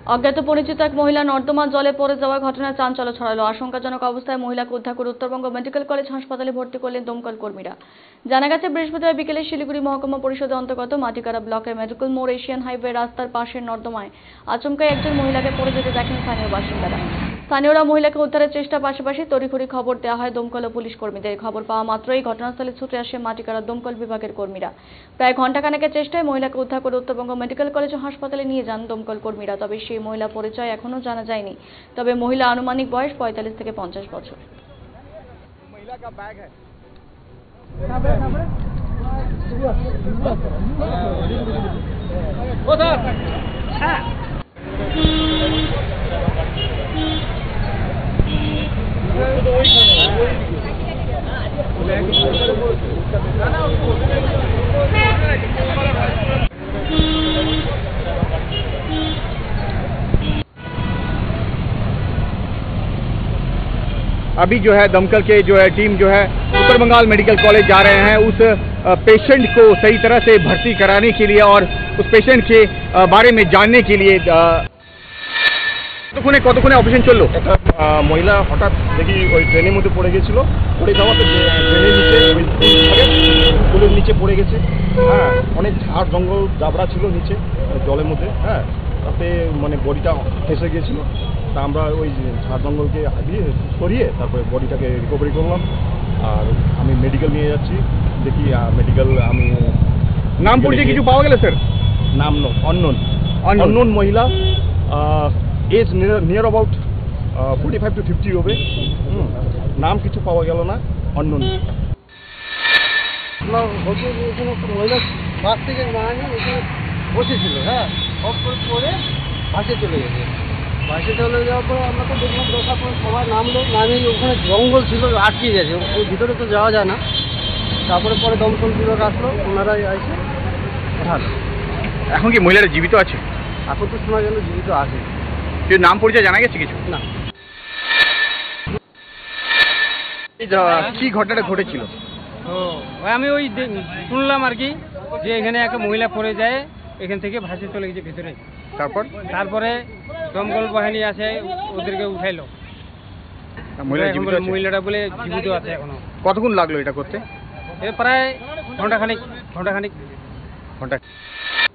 অজ্ঞাত পরিচিত এক মহিলা নর্দমা জলে পড়ে যাওয়ার ঘটনায় চাঞ্চল্য ছড়ালো। আশঙ্কাজনক অবস্থায় মহিলাকে উদ্ধার করে উত্তরবঙ্গ মেডিকেল কলেজ হাসপাতালে ভর্তি করলেন দমকল কর্মীরা। জানা গেছে, বৃহস্পতিবার বিকেলে শিলিগুড়ি মহকুমা পরিষদের অন্তর্গত মাটিকারা ব্লকের মেডিকেল মোড় এশিয়ান হাইওয়ে রাস্তার পাশের নর্দমায় আচমকাই একজন মহিলাকে পড়ে যেতে দেখেন স্থানীয় বাসিন্দারা। স্থানীয়রা মহিলাকে উদ্ধারের চেষ্টার পাশাপাশি তড়িঘড়ি খবর দেওয়া হয় দমকল ও পুলিশ কর্মীদের। খবর পাওয়া মাত্রই ঘটনাস্থলে ছুটে আসে মাটিকারা দমকল বিভাগের কর্মীরা। প্রায় ঘণ্টাখানেকের চেষ্টায় মহিলাকে উদ্ধার করে উত্তরবঙ্গ মেডিকেল কলেজ ও হাসপাতালে নিয়ে যান দমকল কর্মীরা। তবে সেই মহিলা পরিচয় এখনো জানা যায়নি। তবে মহিলা আনুমানিক বয়স 45 থেকে 50 বছর। अभी जो है दमकल के जो है टीम जो है उत्तर बंगाल मेडिकल कॉलेज जा रहे हैं उस पेशेंट को सही तरह से भर्ती कराने के लिए और उस पेशेंट के बारे में जानने के लिए। কতক্ষণে অপারেশন চললো? একটা মহিলা হঠাৎ দেখি ওই ট্রেনের মধ্যে পড়ে গেছিল, পড়ে যাওয়াতে ট্রেনের নিচে ওই পুলের নিচে পড়ে গেছে। হ্যাঁ, অনেক ঝাড় জঙ্গল জাবড়া ছিল নিচে জলের মধ্যে। হ্যাঁ, তাতে মানে বডিটা ফেসে গিয়েছিল। তা আমরা ওই ঝাড় জঙ্গলকে হারিয়ে সরিয়ে তারপরে বডিটাকে রিকভারি করলাম। আর আমি মেডিকেল নিয়ে যাচ্ছি, দেখি মেডিকেল আমি নাম পরিচয় কিছু পাওয়া গেল স্যার? নাম অননোন মহিলা, এজ নিয়ার অ্যাবাউট 45 to 50 হবে। নাম কিছু পাওয়া গেল না, অননোন। মহিলা বাস থেকে ওখানে বসেছিল, হ্যাঁ, অফ করে পরে বাসে চলে গেছে। বাসে চলে যাওয়ার পরে আমরা তো দেখলাম, দেখার পরে সবাই নামলো, নামে ওখানে জঙ্গল ছিল, আটকে গেছে, ওই ভিতরে তো যাওয়া যায় না। তারপরে পরে দমকল বিভাগ আসলো, ওনারাই এসে ওঠালো। এখন কি মহিলারা জীবিত আছে? এখন তো শোনা গেল জীবিত আছে। নাম পরিচয় জানা গেছে কিছু? না। কি ঘটনাটা ঘটেছিল? আমি ওই শুনলাম আর কি, যে এখানে একটা মহিলা পড়ে যায়, এখান থেকে ভাসে চলে গেছে ভিতরে। তারপরে দমকল বাহিনী আসে, ওদেরকে উঠাইলো। মহিলাটা বলে জীবিত আছে এখনো। কতক্ষণ লাগলো এটা করতে? প্রায় ঘন্টাখানিক।